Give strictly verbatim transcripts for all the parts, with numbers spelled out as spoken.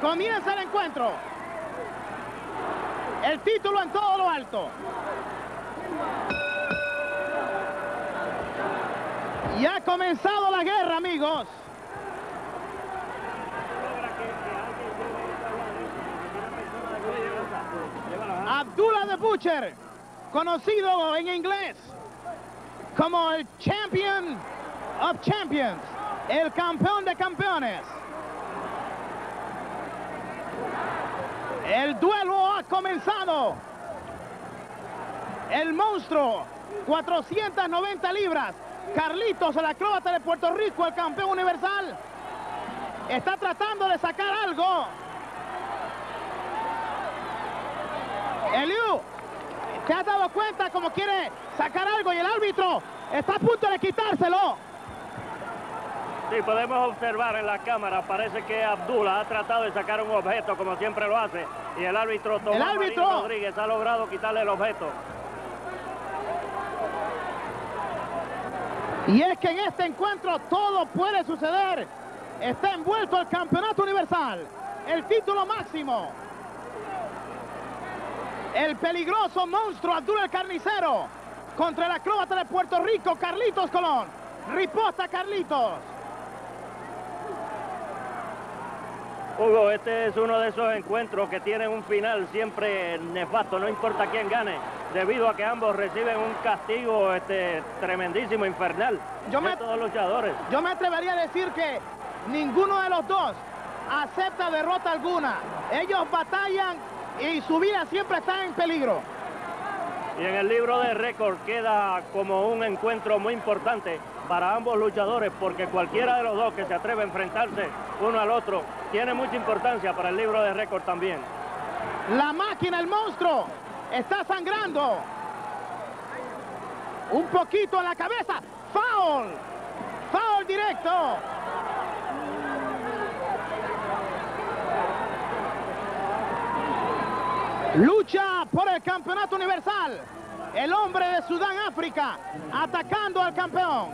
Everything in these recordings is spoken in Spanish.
Comienza el encuentro. El título en todo lo alto. Y ha comenzado la guerra, amigos. Abdullah the Butcher, conocido en inglés como el Champion of Champions, el campeón de campeones. El duelo ha comenzado. El monstruo, cuatrocientas noventa libras. Carlitos, el acróbata de Puerto Rico, el campeón universal, está tratando de sacar algo. Eliu, ¿te has dado cuenta cómo quiere sacar algo y el árbitro está a punto de quitárselo? Sí, podemos observar en la cámara, parece que Abdullah ha tratado de sacar un objeto como siempre lo hace y el árbitro Tomás el árbitro Marín Rodríguez ha logrado quitarle el objeto. Y es que en este encuentro todo puede suceder. Está envuelto el campeonato universal, el título máximo. El peligroso monstruo Abdullah el Carnicero contra el acróbata de Puerto Rico, Carlitos Colón. Riposta Carlitos. Hugo, este es uno de esos encuentros que tienen un final siempre nefasto, no importa quién gane, debido a que ambos reciben un castigo este, tremendísimo, infernal, yo de me, todos los luchadores. Yo me atrevería a decir que ninguno de los dos acepta derrota alguna. Ellos batallan y su vida siempre está en peligro. Y en el libro de récord queda como un encuentro muy importante para ambos luchadores, porque cualquiera de los dos que se atreve a enfrentarse uno al otro tiene mucha importancia para el libro de récord también. La máquina, el monstruo, está sangrando. Un poquito en la cabeza. ¡Foul! ¡Foul directo! Lucha por el campeonato universal. El hombre de Sudán, África, atacando al campeón.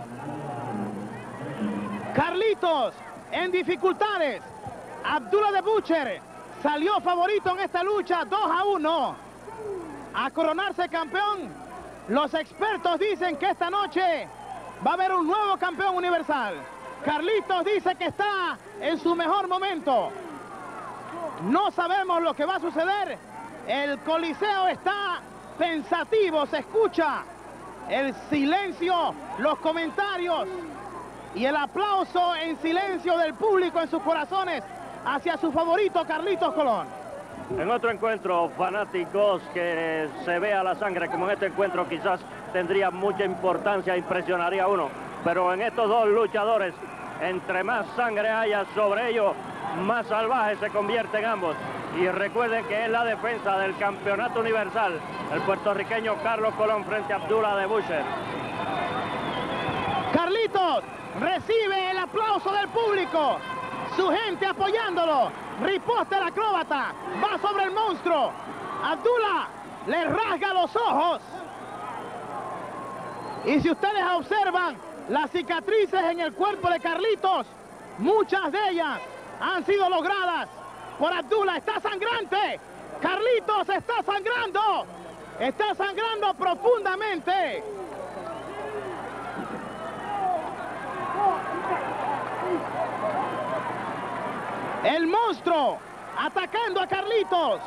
Carlitos en dificultades. Abdullah the Butcher salió favorito en esta lucha, dos a uno. A coronarse campeón. Los expertos dicen que esta noche va a haber un nuevo campeón universal. Carlitos dice que está en su mejor momento. No sabemos lo que va a suceder. El coliseo está pensativo, se escucha el silencio, los comentarios y el aplauso en silencio del público en sus corazones hacia su favorito Carlitos Colón. En otro encuentro, fanáticos, que se vea la sangre como en este encuentro quizás tendría mucha importancia, impresionaría a uno, pero en estos dos luchadores, entre más sangre haya sobre ellos, más salvajes se convierten ambos. Y recuerden que es la defensa del campeonato universal, el puertorriqueño Carlos Colón frente a Abdullah the Butcher. Carlitos recibe el aplauso del público, su gente apoyándolo. Riposta el acróbata, va sobre el monstruo. Abdullah le rasga los ojos. Y si ustedes observan las cicatrices en el cuerpo de Carlitos, muchas de ellas han sido logradas por Abdullah. Está sangrante. Carlitos está sangrando. Está sangrando profundamente. El monstruo atacando a Carlitos.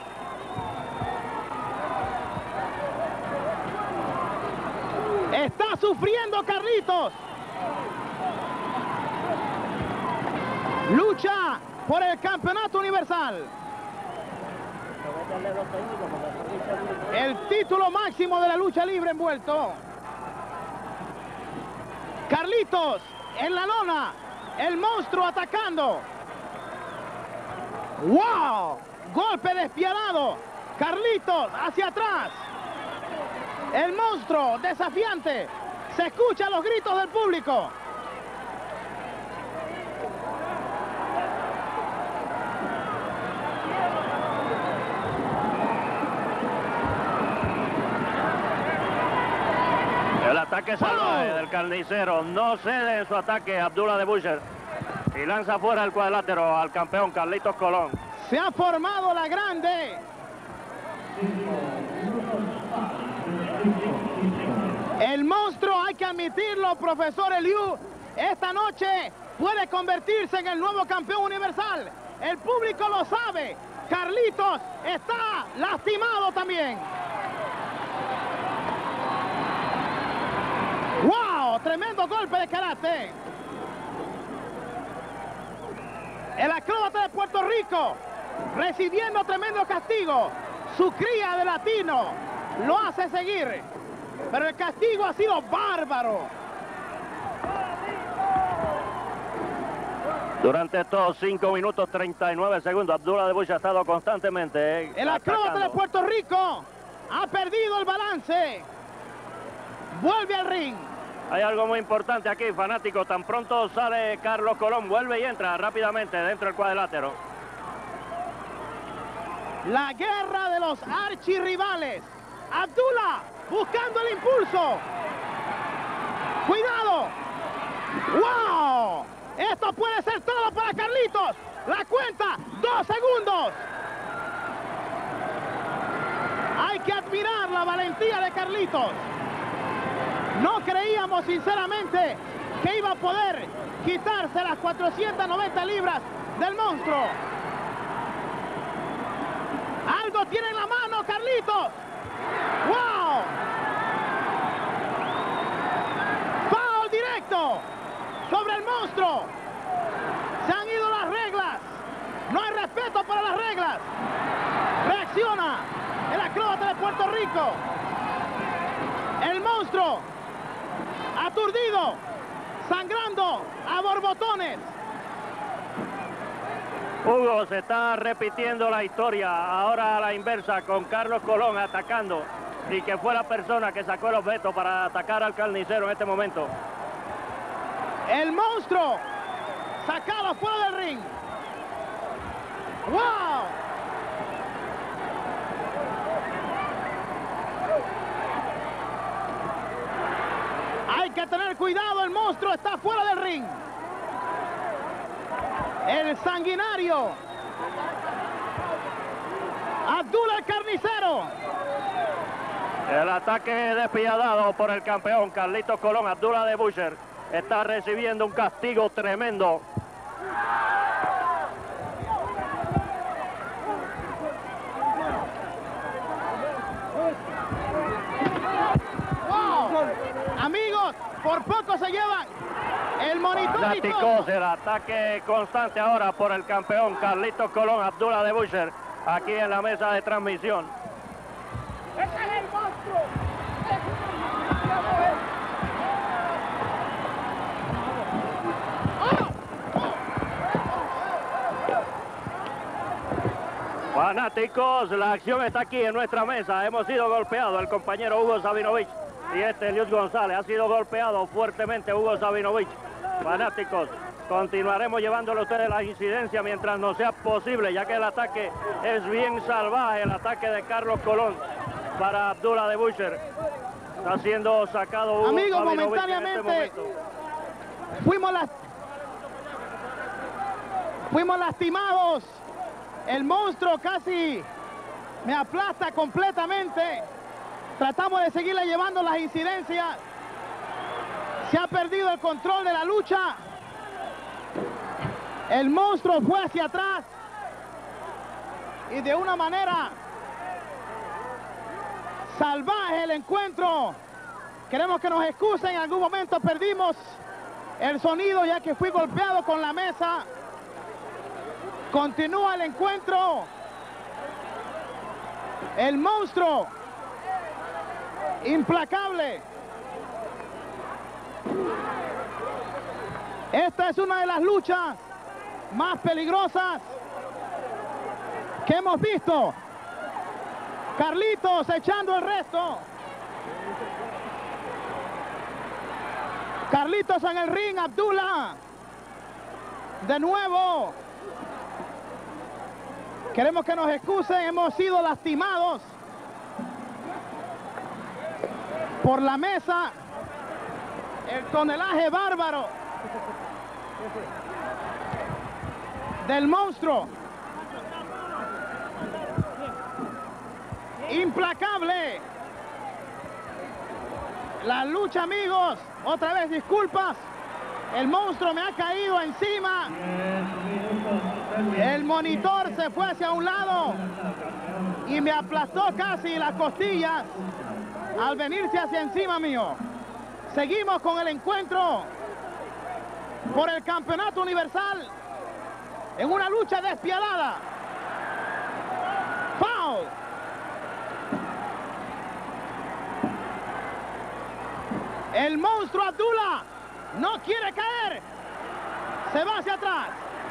Está sufriendo Carlitos. Lucha por el campeonato universal. El título máximo de la lucha libre envuelto. Carlitos en la lona. El monstruo atacando. ¡Wow! Golpe despiadado. Carlitos hacia atrás. El monstruo desafiante. Se escuchan los gritos del público. El ataque salvaje del carnicero. No cede en su ataque Abdullah the Butcher. Y lanza fuera el cuadrilátero al campeón Carlitos Colón. Se ha formado la grande. El monstruo, hay que admitirlo, profesor Eliú, esta noche puede convertirse en el nuevo campeón universal. El público lo sabe. Carlitos está lastimado también. ¡Wow! Tremendo golpe de karate. El acróbata de Puerto Rico recibiendo tremendo castigo. Su cría de latino lo hace seguir, pero el castigo ha sido bárbaro. Durante estos cinco minutos treinta y nueve segundos, Abdullah de Butcher ha estado constantemente eh, El acróbata atacando. de Puerto Rico ha perdido el balance. Vuelve al ring. Hay algo muy importante aquí, fanático. Tan pronto sale Carlos Colón, vuelve y entra rápidamente dentro del cuadrilátero. La guerra de los archirrivales. Abdullah buscando el impulso. ¡Cuidado! ¡Wow! Esto puede ser todo para Carlitos. La cuenta, dos segundos. Hay que admirar la valentía de Carlitos. No creíamos sinceramente que iba a poder quitarse las cuatrocientas noventa libras del monstruo. Algo tiene en la mano Carlitos. ¡Wow! Foul directo sobre el monstruo. Se han ido las reglas. No hay respeto para las reglas. Reacciona el acróbata de Puerto Rico. El monstruo aturdido, sangrando a borbotones. Hugo, se está repitiendo la historia, ahora a la inversa, con Carlos Colón atacando, y que fue la persona que sacó el objeto para atacar al carnicero en este momento. El monstruo sacado fuera del ring. ¡Wow! Hay que tener cuidado, el monstruo está fuera del ring. El sanguinario Abdullah el carnicero. El ataque despiadado por el campeón Carlitos Colón. Abdullah de Butcher está recibiendo un castigo tremendo. Wow. Amigos, por poco se llevan el monitor y todo. Fanáticos, el ataque constante ahora por el campeón Carlitos Colón, Abdullah de Butcher, aquí en la mesa de transmisión. ¡Ese es el monstruo! Fanáticos, la acción está aquí en nuestra mesa. Hemos sido golpeados, el compañero Hugo Sabinovich y este Eliud González. Ha sido golpeado fuertemente Hugo Sabinovich. Fanáticos, continuaremos llevándole a ustedes la incidencia mientras no sea posible, ya que el ataque es bien salvaje, el ataque de Carlos Colón para Abdullah de Butcher. Está siendo sacado Hugo Amigos, Sabinovich momentáneamente en este momento. fuimos, las... fuimos lastimados. El monstruo casi me aplasta completamente. Tratamos de seguirle llevando las incidencias. Se ha perdido el control de la lucha. El monstruo fue hacia atrás y de una manera salvaje el encuentro. Queremos que nos excusen, en algún momento perdimos el sonido ya que fui golpeado con la mesa. Continúa el encuentro. El monstruo implacable. Esta es una de las luchas más peligrosas que hemos visto. Carlitos echando el resto. Carlitos en el ring, Abdullah. De nuevo. Queremos que nos excusen, hemos sido lastimados por la mesa. El tonelaje bárbaro. del monstruo. Implacable. La lucha, amigos. Otra vez disculpas. El monstruo me ha caído encima. El monitor se fue hacia un lado y me aplastó casi las costillas al venirse hacia encima mío. Seguimos con el encuentro por el campeonato universal en una lucha despiadada. Foul. El monstruo Abdullah no quiere caer. Se va hacia atrás.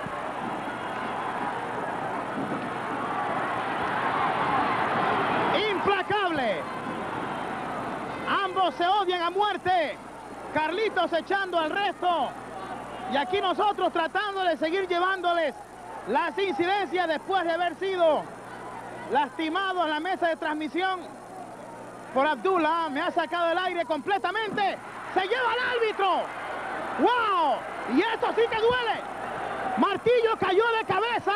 Implacable. Ambos se odian a muerte. Carlitos echando al resto. Y aquí nosotros tratando de seguir llevándoles las incidencias después de haber sido lastimado en la mesa de transmisión por Abdullah. Me ha sacado el aire completamente. Se lleva al árbitro. ¡Wow! Y esto sí que duele. Martillo cayó de cabeza.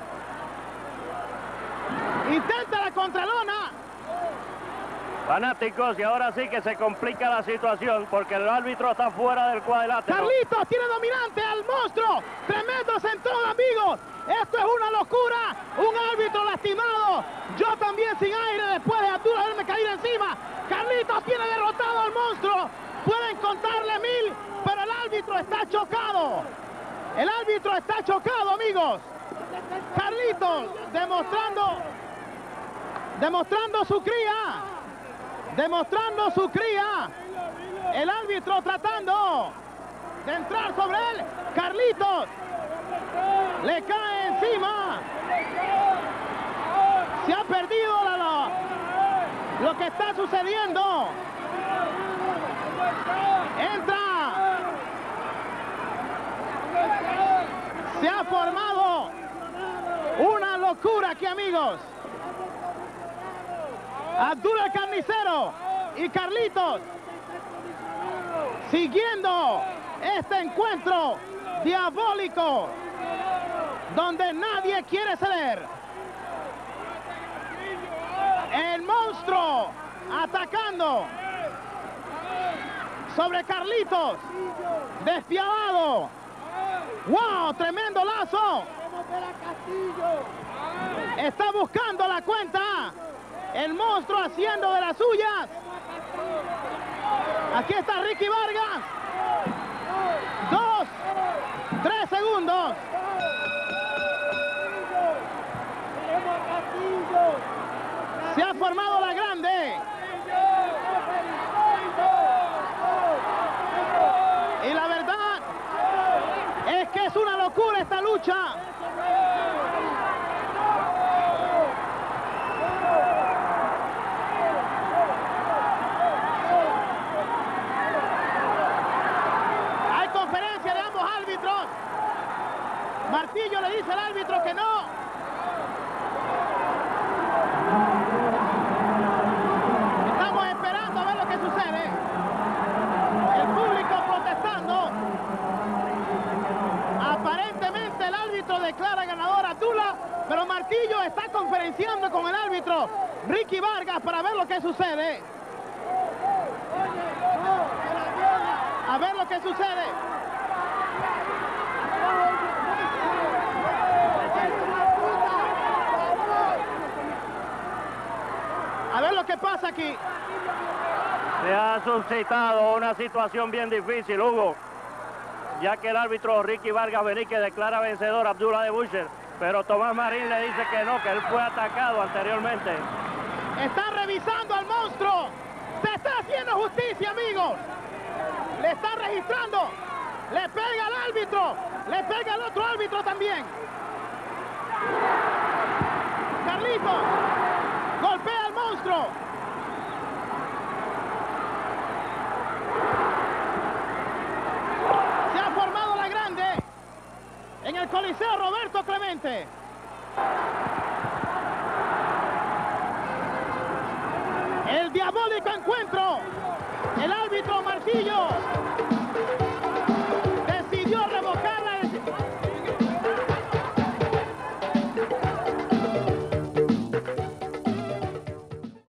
Intenta la contralona. Fanáticos, y ahora sí que se complica la situación porque el árbitro está fuera del cuadrilátero. Carlitos tiene dominante al monstruo. Tremendo centrón, amigos. Esto es una locura. Un árbitro lastimado. Yo también sin aire después de Abdullah haberme caído encima. Carlitos tiene derrotado al monstruo. Pueden contarle mil, pero el árbitro está chocado. El árbitro está chocado, amigos. Carlitos demostrando, demostrando su cría. Demostrando su cría. El árbitro tratando de entrar sobre él. Carlitos le cae encima. Se ha perdido la, la, lo que está sucediendo. Entra. Se ha formado una locura aquí, amigos. Abdullah el Carnicero y Carlitos siguiendo este encuentro diabólico donde nadie quiere ceder. El monstruo atacando sobre Carlitos, despiadado. ¡Wow! Tremendo lazo. Está buscando la cuenta. El monstruo haciendo de las suyas. Aquí está Ricky Vargas. Dos, tres segundos. Se ha formado la grande. Y la verdad es que es una locura esta lucha. Martillo le dice al árbitro que no. Estamos esperando a ver lo que sucede. El público protestando. Aparentemente el árbitro declara ganador a Abdullah, pero Martillo está conferenciando con el árbitro Ricky Vargas para ver lo que sucede. A ver lo que sucede. A ver lo que pasa aquí. Se ha suscitado una situación bien difícil, Hugo, ya que el árbitro Ricky Vargas Benique declara vencedor a Abdullah de Butcher, pero Tomás Marín le dice que no, que él fue atacado anteriormente. Están revisando al monstruo. Se está haciendo justicia, amigos. Le están registrando. Le pega al árbitro. Le pega al otro árbitro también. Carlitos golpea al monstruo. Se ha formado la grande en el Coliseo Roberto Clemente. El diabólico encuentro. El árbitro Martillo